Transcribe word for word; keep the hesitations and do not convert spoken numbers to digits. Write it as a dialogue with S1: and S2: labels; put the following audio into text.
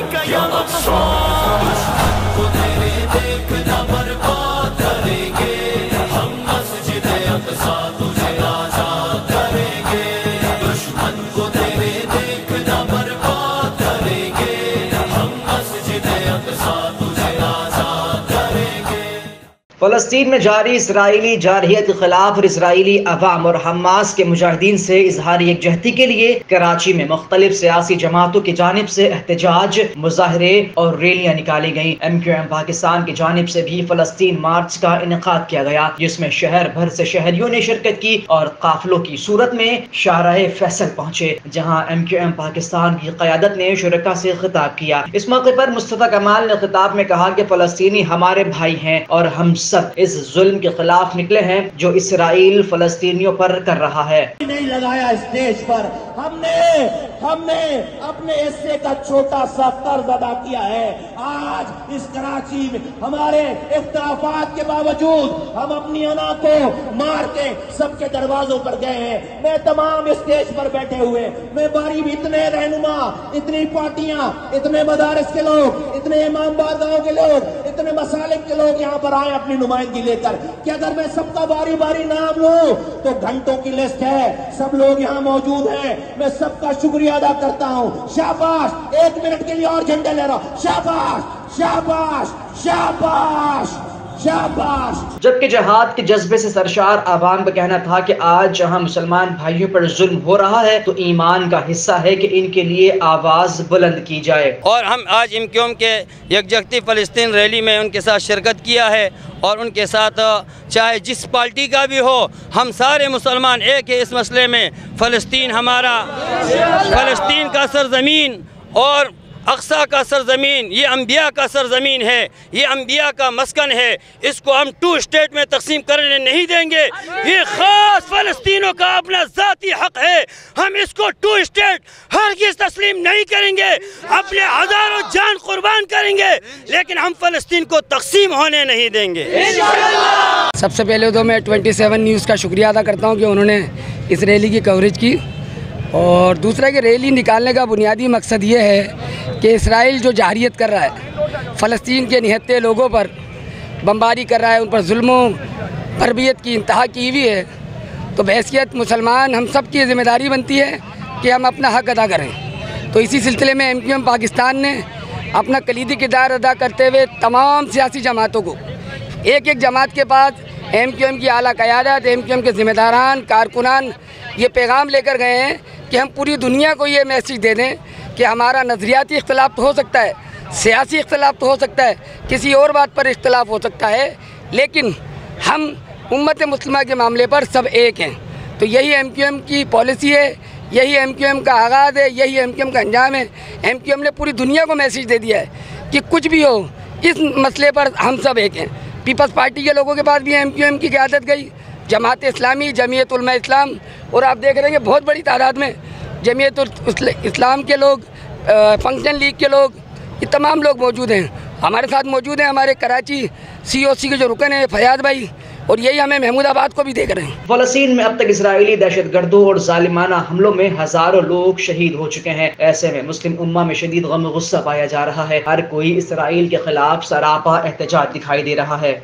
S1: فلسطین میں جاری اسرائیلی جارحیت کے خلاف اور اسرائیلی عوام اور حماس کے مجاہدین سے اظہار یکجہتی کے لیے کراچی میں مختلف سیاسی جماعتوں کی جانب سے احتجاج، مظاہرے اور ریلیاں نکالی گئیں۔ ایم کیو ایم پاکستان کی جانب سے بھی فلسطین مارچ کا انعقاد کیا گیا، جس میں شہر بھر سے شہریوں نے شرکت کی اور قافلوں کی صورت میں شاہراہ فیصل پہنچے، جہاں ایم کیو ایم پاکستان کی قیادت نے شرکاء سے خطاب کیا۔ اس موقع پر مصطفیٰ کمال نے خطاب میں کہا کہ فلسطینی ہمارے بھائی ہیں اور ہم سب اس ظلم کے خلاف نکلے ہیں جو اسرائیل فلسطینیوں پر کر رہا ہے۔
S2: نہیں لگایا اسٹیج پر، ہم نے ہم نے اپنے حصے کا چھوٹا سا قرض ادا کیا ہے۔ آج اس کراچی میں ہمارے اختلافات کے باوجود ہم اپنی انا کو مار کے سب کے دروازوں پر گئے ہیں۔ میں تمام اسٹیج پر بیٹھے ہوئے میں باری بھی اتنے رہنما، اتنی پارٹیاں، اتنے مدارس کے لوگ، اتنے امام بارگاہوں کے لوگ، اتنے مسالک کے لوگ یہاں پر آئے اپنی نمائندگی لے کر کہ اگر میں سب کا باری باری نام لوں تو گھنٹوں کی لسٹ ہے۔ سب لوگ یہاں موجود ہیں، میں سب کا شکریہ ادا کرتا ہوں۔ شاباش، ایک منٹ کے لیے اور جھنڈے لے رہا ہوں۔ شاباش شاباش شاباش شاباش۔
S1: جبکہ جہاد کے جذبے سے سرشار عوام کا کہنا تھا کہ آج جہاں مسلمان بھائیوں پر ظلم ہو رہا ہے تو ایمان کا حصہ ہے کہ ان کے لیے آواز بلند کی جائے۔
S3: اور ہم آج ایم کیو ایم کے یکجہتی فلسطین ریلی میں ان کے ساتھ شرکت کیا ہے اور ان کے ساتھ چاہے جس پارٹی کا بھی ہو، ہم سارے مسلمان ایک ہے اس مسئلے میں۔ فلسطین ہمارا، فلسطین کا سرزمین اور اقصیٰ کا سرزمین یہ انبیاء کا سرزمین ہے، یہ انبیاء کا مسکن ہے، اس کو ہم ٹو اسٹیٹ میں تقسیم کرنے نہیں دیں گے۔ یہ خاص فلسطینوں کا اپنا ذاتی حق ہے، ہم اس کو ٹو اسٹیٹ ہرگز تسلیم نہیں کریں گے، اپنے ہزاروں جان قربان کریں گے، لیکن ہم فلسطین کو تقسیم ہونے نہیں دیں گے۔
S4: سب سے پہلے تو میں ٹوئنٹی سیون نیوز کا شکریہ ادا کرتا ہوں کہ انہوں نے اس ریلی کی کوریج کی، اور دوسرا کہ ریلی نکالنے کا بنیادی مقصد یہ ہے کہ اسرائیل جو جارحیت کر رہا ہے، فلسطین کے نہتے لوگوں پر بمباری کر رہا ہے، ان پر ظلم و تربیت کی انتہا کی ہوئی ہے، تو بحیثیت مسلمان ہم سب کی ذمہ داری بنتی ہے کہ ہم اپنا حق ادا کریں۔ تو اسی سلسلے میں ایم کیو ایم پاکستان نے اپنا کلیدی کردار ادا کرتے ہوئے تمام سیاسی جماعتوں کو، ایک ایک جماعت کے پاس ایم کیو ایم کی اعلیٰ قیادت، ایم کیو ایم کے ذمہ داران، کارکنان یہ پیغام لے کر گئے ہیں کہ ہم پوری دنیا کو یہ میسیج دے دیں کہ ہمارا نظریاتی اختلاف تو ہو سکتا ہے، سیاسی اختلاف تو ہو سکتا ہے، کسی اور بات پر اختلاف ہو سکتا ہے، لیکن ہم امت مسلمہ کے معاملے پر سب ایک ہیں۔ تو یہی ایم کیو ایم کی پالیسی ہے، یہی ایم کیو ایم کا آغاز ہے، یہی ایم کیو ایم کا انجام ہے۔ ایم کیو ایم نے پوری دنیا کو میسیج دے دیا ہے کہ کچھ بھی ہو اس مسئلے پر ہم سب ایک ہیں۔ پیپلز پارٹی کے لوگوں کے پاس بھی ایم کیو ایم کی قیادت گئی، جماعت اسلامی، جمعیت علماء اسلام، اور آپ دیکھ رہے ہیں کہ بہت بڑی تعداد میں جمعیت اسلام کے لوگ، فنکشن لیگ کے لوگ، یہ تمام لوگ موجود ہیں۔ ہمارے ساتھ موجود ہیں ہمارے کراچی سی او سی کے جو رکن ہیں فیاض بھائی، اور یہی ہمیں محمود آباد کو بھی دیکھ رہے ہیں۔
S1: فلسطین میں اب تک اسرائیلی دہشت گردوں اور ظالمانہ حملوں میں ہزاروں لوگ شہید ہو چکے ہیں۔ ایسے میں مسلم امہ میں شدید غم و غصہ پایا جا رہا ہے، ہر کوئی اسرائیل کے خلاف سراپا احتجاج دکھائی دے رہا ہے۔